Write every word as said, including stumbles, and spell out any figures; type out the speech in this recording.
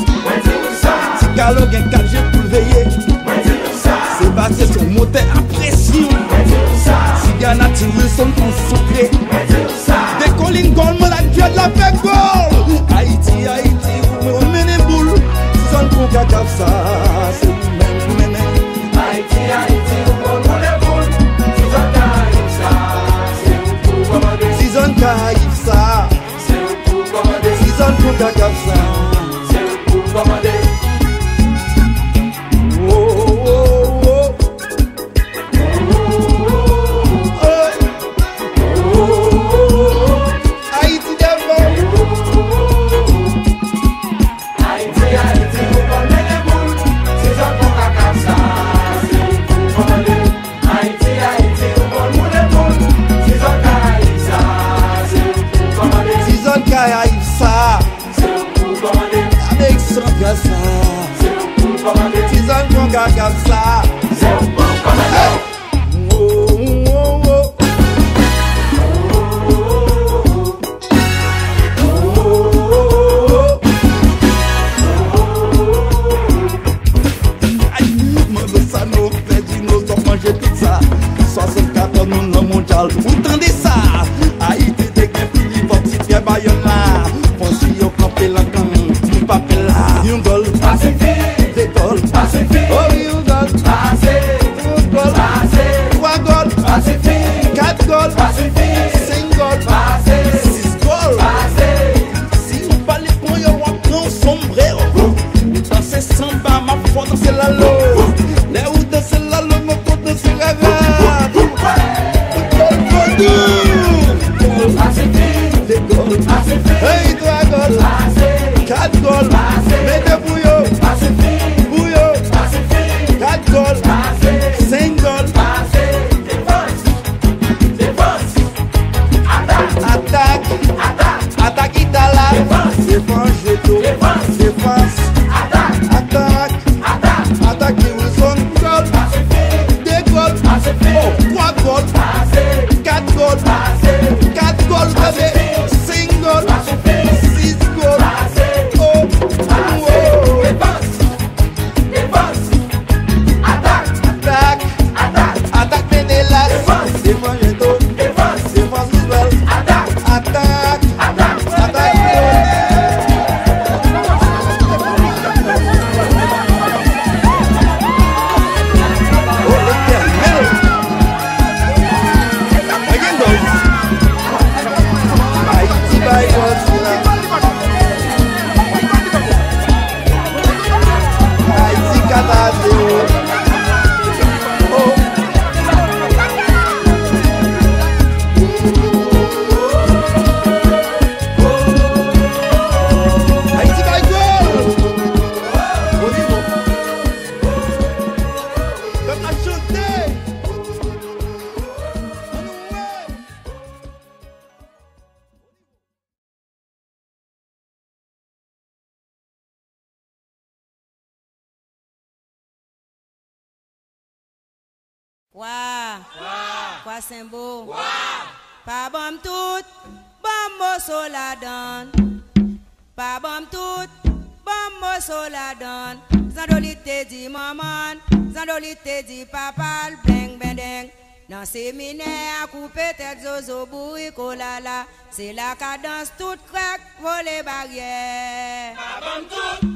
Si galop gen quatre G pour le veiller, c'est pas question monter à pression. Si Gana Wilson en secret, des collines gold, mon la gueule la fait gold. Haïti, Haïti, on met les boules. Si on prend qu'à cap ça, c'est nous-mêmes, nous-mêmes. Haïti, Haïti, on met les boules. Si on caïve ça, c'est nous pour commander. Si on caïve ça, c'est nous pour commander. Si on prend qu'à cap ça, c'est nous pour commander. Comme ça, c'est pour commander. Oh, oh, oh. Oh, aïe, moi ça nous fait dinosaures manger tout ça. soixante-quatorze nous non mondial, vous entendez ça? Haïti t'es qu'un fili fortifié Bayonne là. Fonsi au campé la gang, nous pas là. Yon gol, Pacifique, des gol, Pacifique. oh yon gol, trois goals, quatre goals, cinq goals, six goals. Si on parle pour yo, on prend sombrero. Dans ces samba, ma foi dans la loi. Les ou dans la loi, mon pote dans la rave. Des goals, hey, trois goals, quatre goals, mettez bouillot, bouillot, quatre goals, cinq goals. Attaque, attaque Itala, défense, jeto, défense, attaque, attaque Wilson, goal, deux goals, oh, trois goals, quatre goals, quatre goals, cinq goals, six goals, oh, oh, attaque, attaque Menelas, défense, jeto, défense Roosevelt. Attaque, attaque, oh l'éternel. Again goes. Haïti by Godzilla. Haïti quatre à zéro. Oh. Wa, wa sembo, pa bom tout, bom moso la don, pa bom tout, bom moso la don. Zandolite di maman, zandolite di papa, bling bendeng. Dans séminaire, couper tête zozo boui kolala, c'est la cadence toute craque, voler barrière. Pa bom tout.